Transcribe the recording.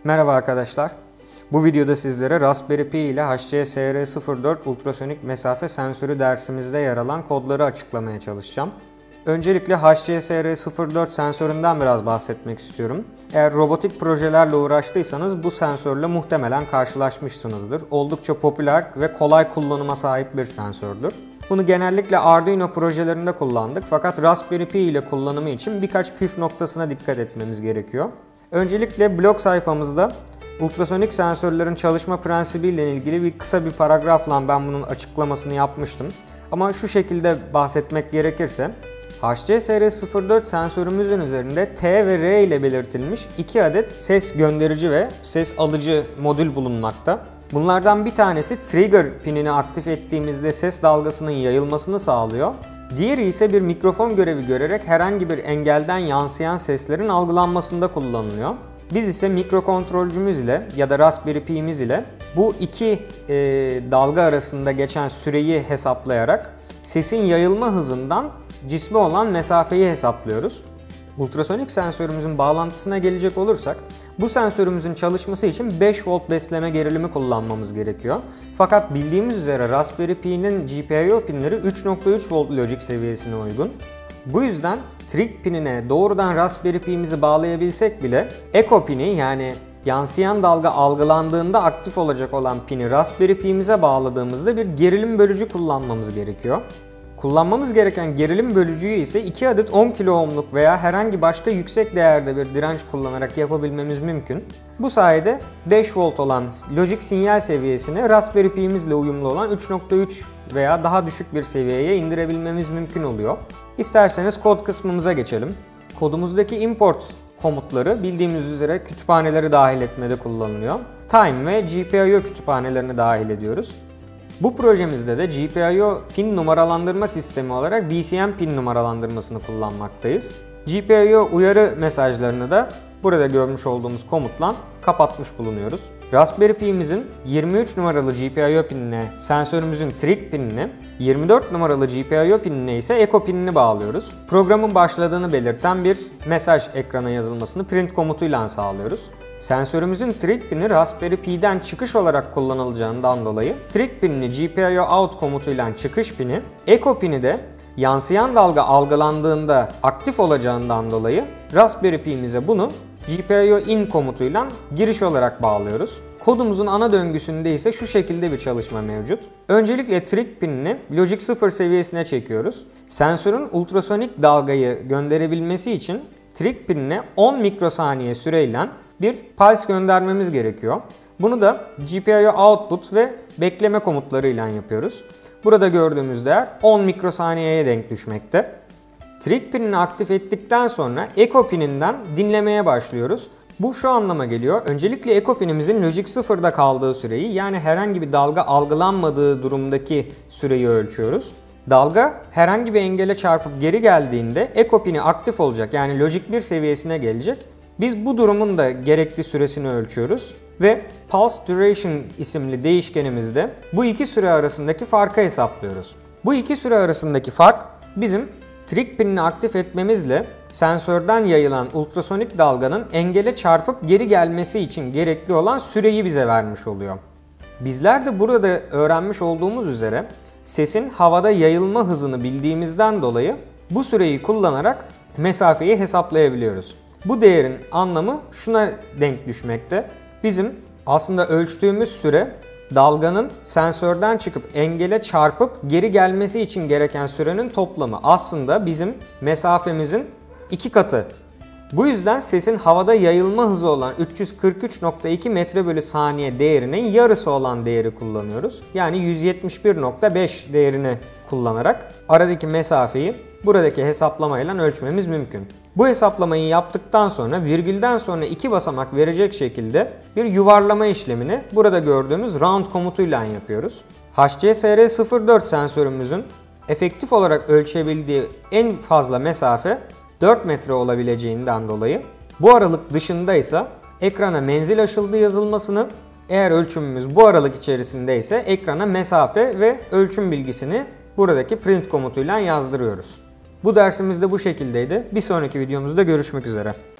Merhaba arkadaşlar. Bu videoda sizlere Raspberry Pi ile HCSR04 ultrasonik mesafe sensörü dersimizde yer alan kodları açıklamaya çalışacağım. Öncelikle HCSR04 sensöründen biraz bahsetmek istiyorum. Eğer robotik projelerle uğraştıysanız bu sensörle muhtemelen karşılaşmışsınızdır. Oldukça popüler ve kolay kullanıma sahip bir sensördür. Bunu genellikle Arduino projelerinde kullandık fakat Raspberry Pi ile kullanımı için birkaç püf noktasına dikkat etmemiz gerekiyor. Öncelikle blog sayfamızda ultrasonik sensörlerin çalışma prensibiyle ilgili kısa bir paragrafla ben bunun açıklamasını yapmıştım. Ama şu şekilde bahsetmek gerekirse, HCSR04 sensörümüzün üzerinde T ve R ile belirtilmiş 2 adet ses gönderici ve ses alıcı modül bulunmakta. Bunlardan bir tanesi trigger pinini aktif ettiğimizde ses dalgasının yayılmasını sağlıyor. Diğeri ise bir mikrofon görevi görerek herhangi bir engelden yansıyan seslerin algılanmasında kullanılıyor. Biz ise mikrokontrolcümüz ile ya da Raspberry Pi'miz ile bu iki dalga arasında geçen süreyi hesaplayarak sesin yayılma hızından cisme olan mesafeyi hesaplıyoruz. Ultrasonik sensörümüzün bağlantısına gelecek olursak, bu sensörümüzün çalışması için 5 volt besleme gerilimi kullanmamız gerekiyor. Fakat bildiğimiz üzere Raspberry Pi'nin GPIO pinleri 3.3 volt logic seviyesine uygun. Bu yüzden trig pinine doğrudan Raspberry Pi'mizi bağlayabilsek bile echo pini, yani yansıyan dalga algılandığında aktif olacak olan pini Raspberry Pi'mize bağladığımızda bir gerilim bölücü kullanmamız gerekiyor. Kullanmamız gereken gerilim bölücüyü ise 2 adet 10 kilo ohmluk veya herhangi başka yüksek değerde bir direnç kullanarak yapabilmemiz mümkün. Bu sayede 5 volt olan lojik sinyal seviyesini Raspberry Pi'mizle uyumlu olan 3.3 veya daha düşük bir seviyeye indirebilmemiz mümkün oluyor. İsterseniz kod kısmımıza geçelim. Kodumuzdaki import komutları bildiğimiz üzere kütüphaneleri dahil etmede kullanılıyor. Time ve GPIO kütüphanelerini dahil ediyoruz. Bu projemizde de GPIO pin numaralandırma sistemi olarak BCM pin numaralandırmasını kullanmaktayız. GPIO uyarı mesajlarını da burada görmüş olduğumuz komutla kapatmış bulunuyoruz. Raspberry Pi'mizin 23 numaralı GPIO pinine sensörümüzün trig pinini, 24 numaralı GPIO pinine ise echo pinini bağlıyoruz. Programın başladığını belirten bir mesaj ekrana yazılmasını print komutuyla sağlıyoruz. Sensörümüzün trig pini Raspberry Pi'den çıkış olarak kullanılacağından dolayı trig pinini GPIO out komutuyla çıkış pini, echo pini de yansıyan dalga algılandığında aktif olacağından dolayı Raspberry Pi'mize bunu GPIO in komutuyla giriş olarak bağlıyoruz. Kodumuzun ana döngüsünde ise şu şekilde bir çalışma mevcut. Öncelikle trig pinini logic 0 seviyesine çekiyoruz. Sensörün ultrasonik dalgayı gönderebilmesi için trig pinine 10 mikrosaniye süreyle bir pulse göndermemiz gerekiyor. Bunu da GPIO output ve bekleme komutlarıyla yapıyoruz. Burada gördüğümüz değer 10 mikrosaniyeye denk düşmekte. Trig pinini aktif ettikten sonra echo pininden dinlemeye başlıyoruz. Bu şu anlama geliyor. Öncelikle echo pinimizin logic 0'da kaldığı süreyi, yani herhangi bir dalga algılanmadığı durumdaki süreyi ölçüyoruz. Dalga herhangi bir engele çarpıp geri geldiğinde echo pini aktif olacak, yani logic 1 seviyesine gelecek. Biz bu durumun da gerekli süresini ölçüyoruz ve Pulse Duration isimli değişkenimizde bu iki süre arasındaki farkı hesaplıyoruz. Bu iki süre arasındaki fark bizim trig pinini aktif etmemizle sensörden yayılan ultrasonik dalganın engele çarpıp geri gelmesi için gerekli olan süreyi bize vermiş oluyor. Bizler de burada öğrenmiş olduğumuz üzere sesin havada yayılma hızını bildiğimizden dolayı bu süreyi kullanarak mesafeyi hesaplayabiliyoruz. Bu değerin anlamı şuna denk düşmekte. Bizim aslında ölçtüğümüz süre dalganın sensörden çıkıp engele çarpıp geri gelmesi için gereken sürenin toplamı. Aslında bizim mesafemizin 2 katı. Bu yüzden sesin havada yayılma hızı olan 343.2 metre bölü saniye değerinin yarısı olan değeri kullanıyoruz. Yani 171.5 değerini kullanarak aradaki mesafeyi buradaki hesaplamayla ölçmemiz mümkün. Bu hesaplamayı yaptıktan sonra virgülden sonra 2 basamak verecek şekilde bir yuvarlama işlemini burada gördüğümüz round komutuyla yapıyoruz. HCSR04 sensörümüzün efektif olarak ölçebildiği en fazla mesafe 4 metre olabileceğinden dolayı bu aralık dışında ise ekrana menzil aşıldı yazılmasını, eğer ölçümümüz bu aralık içerisinde ise ekrana mesafe ve ölçüm bilgisini buradaki print komutuyla yazdırıyoruz. Bu dersimiz de bu şekildeydi. Bir sonraki videomuzda görüşmek üzere.